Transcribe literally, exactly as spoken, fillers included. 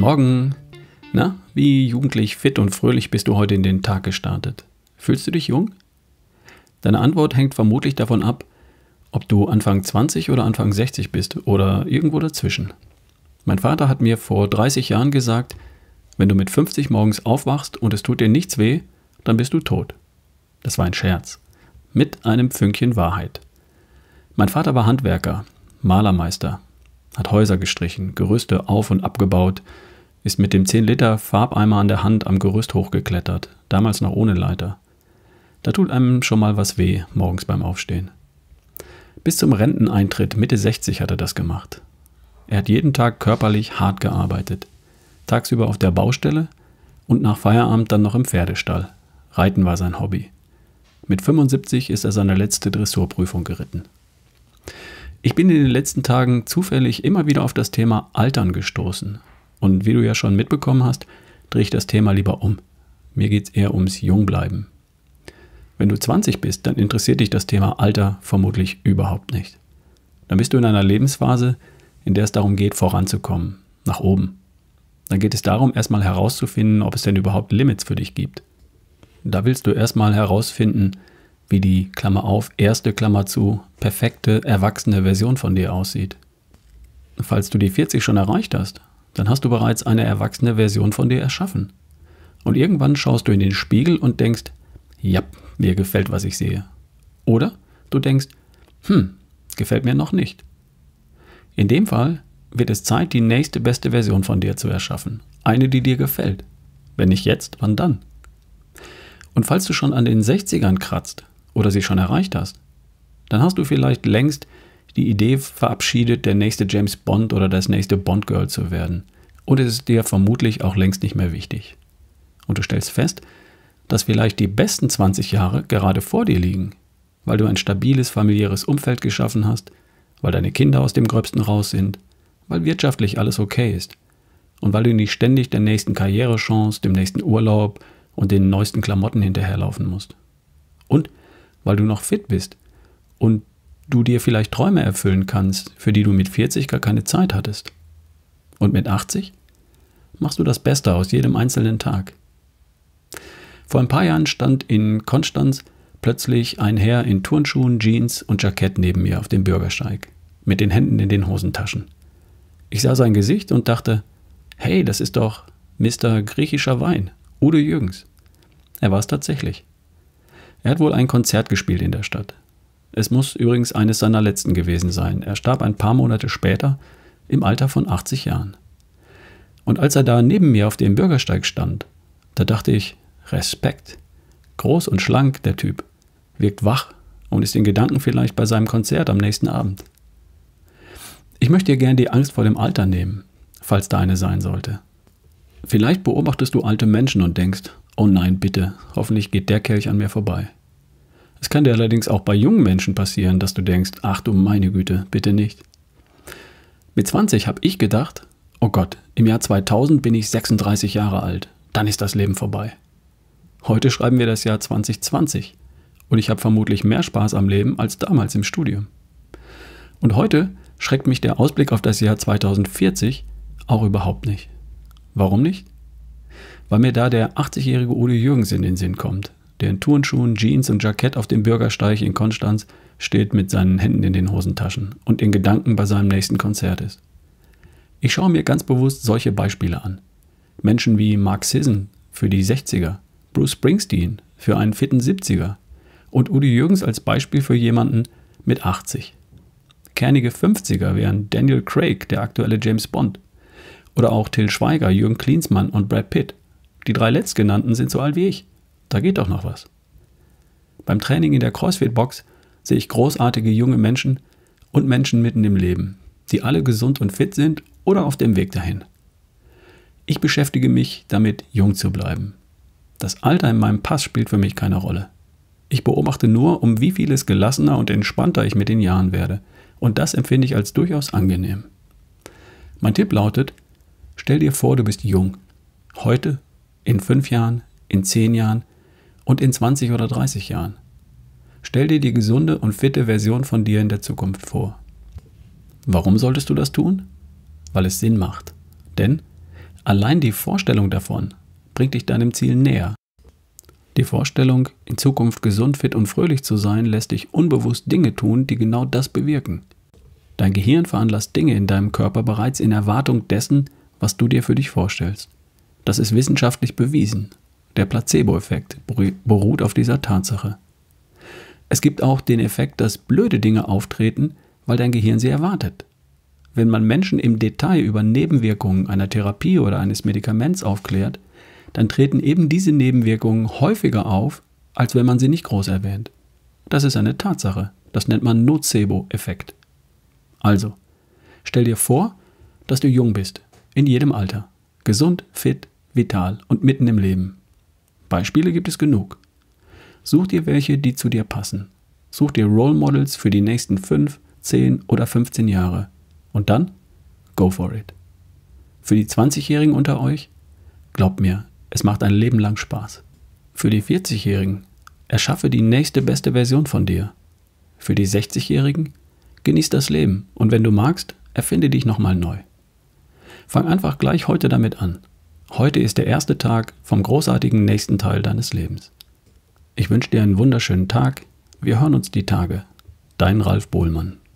Morgen! Na, wie jugendlich fit und fröhlich bist du heute in den Tag gestartet? Fühlst du dich jung? Deine Antwort hängt vermutlich davon ab, ob du Anfang zwanzig oder Anfang sechzig bist oder irgendwo dazwischen. Mein Vater hat mir vor dreißig Jahren gesagt, wenn du mit fünfzig morgens aufwachst und es tut dir nichts weh, dann bist du tot. Das war ein Scherz. Mit einem Fünkchen Wahrheit. Mein Vater war Handwerker, Malermeister, hat Häuser gestrichen, Gerüste auf- und abgebaut, ist mit dem zehn Liter Farbeimer an der Hand am Gerüst hochgeklettert, damals noch ohne Leiter. Da tut einem schon mal was weh, morgens beim Aufstehen. Bis zum Renteneintritt Mitte sechzig hat er das gemacht. Er hat jeden Tag körperlich hart gearbeitet. Tagsüber auf der Baustelle und nach Feierabend dann noch im Pferdestall. Reiten war sein Hobby. Mit fünfundsiebzig ist er seine letzte Dressurprüfung geritten. Ich bin in den letzten Tagen zufällig immer wieder auf das Thema Altern gestoßen. Und wie du ja schon mitbekommen hast, drehe ich das Thema lieber um. Mir geht es eher ums Jungbleiben. Wenn du zwanzig bist, dann interessiert dich das Thema Alter vermutlich überhaupt nicht. Dann bist du in einer Lebensphase, in der es darum geht, voranzukommen, nach oben. Dann geht es darum, erstmal herauszufinden, ob es denn überhaupt Limits für dich gibt. Da willst du erstmal herausfinden, wie die, Klammer auf, erste Klammer zu, perfekte, erwachsene Version von dir aussieht. Falls du die vierzig schon erreicht hast, dann hast du bereits eine erwachsene Version von dir erschaffen. Und irgendwann schaust du in den Spiegel und denkst, ja, mir gefällt, was ich sehe. Oder du denkst, hm, gefällt mir noch nicht. In dem Fall wird es Zeit, die nächste beste Version von dir zu erschaffen. Eine, die dir gefällt. Wenn nicht jetzt, wann dann? Und falls du schon an den sechzigern kratzt oder sie schon erreicht hast, dann hast du vielleicht längst die Idee verabschiedet, der nächste James Bond oder das nächste Bond-Girl zu werden. Und es ist dir vermutlich auch längst nicht mehr wichtig. Und du stellst fest, dass vielleicht die besten zwanzig Jahre gerade vor dir liegen, weil du ein stabiles familiäres Umfeld geschaffen hast, weil deine Kinder aus dem Gröbsten raus sind, weil wirtschaftlich alles okay ist und weil du nicht ständig der nächsten Karrierechance, dem nächsten Urlaub und den neuesten Klamotten hinterherlaufen musst. Und weil du noch fit bist und du dir vielleicht Träume erfüllen kannst, für die du mit vierzig gar keine Zeit hattest. Und mit achtzig machst du das Beste aus jedem einzelnen Tag. Vor ein paar Jahren stand in Konstanz plötzlich ein Herr in Turnschuhen, Jeans und Jackett neben mir auf dem Bürgersteig, mit den Händen in den Hosentaschen. Ich sah sein Gesicht und dachte, hey, das ist doch Mister Griechischer Wein, Udo Jürgens. Er war es tatsächlich. Er hat wohl ein Konzert gespielt in der Stadt. Es muss übrigens eines seiner letzten gewesen sein. Er starb ein paar Monate später im Alter von achtzig Jahren. Und als er da neben mir auf dem Bürgersteig stand, da dachte ich, Respekt. Groß und schlank, der Typ. Wirkt wach und ist in Gedanken vielleicht bei seinem Konzert am nächsten Abend. Ich möchte dir gern die Angst vor dem Alter nehmen, falls da eine sein sollte. Vielleicht beobachtest du alte Menschen und denkst, oh nein, bitte, hoffentlich geht der Kelch an mir vorbei. Es kann dir allerdings auch bei jungen Menschen passieren, dass du denkst, ach du meine Güte, bitte nicht. Mit zwanzig habe ich gedacht, oh Gott, im Jahr zweitausend bin ich sechsunddreißig Jahre alt, dann ist das Leben vorbei. Heute schreiben wir das Jahr zwanzig zwanzig und ich habe vermutlich mehr Spaß am Leben als damals im Studium. Und heute schreckt mich der Ausblick auf das Jahr zweitausendvierzig auch überhaupt nicht. Warum nicht? Weil mir da der achtzigjährige Udo Jürgens in den Sinn kommt, der in Turnschuhen, Jeans und Jackett auf dem Bürgersteig in Konstanz steht mit seinen Händen in den Hosentaschen und in Gedanken bei seinem nächsten Konzert ist. Ich schaue mir ganz bewusst solche Beispiele an. Menschen wie Mark Sisson für die sechziger, Bruce Springsteen für einen fitten siebziger und Udo Jürgens als Beispiel für jemanden mit achtzig. Kernige fünfziger wären Daniel Craig, der aktuelle James Bond. Oder auch Till Schweiger, Jürgen Klinsmann und Brad Pitt. Die drei letztgenannten sind so alt wie ich. Da geht doch noch was. Beim Training in der CrossFit-Box sehe ich großartige junge Menschen und Menschen mitten im Leben, die alle gesund und fit sind oder auf dem Weg dahin. Ich beschäftige mich damit, jung zu bleiben. Das Alter in meinem Pass spielt für mich keine Rolle. Ich beobachte nur, um wie vieles gelassener und entspannter ich mit den Jahren werde. Und das empfinde ich als durchaus angenehm. Mein Tipp lautet, stell dir vor, du bist jung. Heute, in fünf Jahren, in zehn Jahren und in zwanzig oder dreißig Jahren. Stell dir die gesunde und fitte Version von dir in der Zukunft vor. Warum solltest du das tun? Weil es Sinn macht. Denn Allein die Vorstellung davon bringt dich deinem Ziel näher. Die Vorstellung, in Zukunft gesund, fit und fröhlich zu sein, lässt dich unbewusst Dinge tun, die genau das bewirken. Dein Gehirn veranlasst Dinge in deinem Körper bereits in Erwartung dessen, was du dir für dich vorstellst. Das ist wissenschaftlich bewiesen. Der Placebo-Effekt beruht auf dieser Tatsache. Es gibt auch den Effekt, dass blöde Dinge auftreten, weil dein Gehirn sie erwartet. Wenn man Menschen im Detail über Nebenwirkungen einer Therapie oder eines Medikaments aufklärt, dann treten eben diese Nebenwirkungen häufiger auf, als wenn man sie nicht groß erwähnt. Das ist eine Tatsache. Das nennt man Nocebo-Effekt. Also, stell dir vor, dass du jung bist, in jedem Alter, gesund, fit, vital und mitten im Leben. Beispiele gibt es genug. Such dir welche, die zu dir passen. Such dir Role Models für die nächsten fünf, zehn oder fünfzehn Jahre. Und dann, go for it. Für die zwanzigjährigen unter euch, glaubt mir, es macht ein Leben lang Spaß. Für die vierzigjährigen, erschaffe die nächste beste Version von dir. Für die sechzigjährigen, genieß das Leben und wenn du magst, erfinde dich nochmal neu. Fang einfach gleich heute damit an. Heute ist der erste Tag vom großartigen nächsten Teil deines Lebens. Ich wünsche dir einen wunderschönen Tag. Wir hören uns die Tage. Dein Ralf Bohlmann.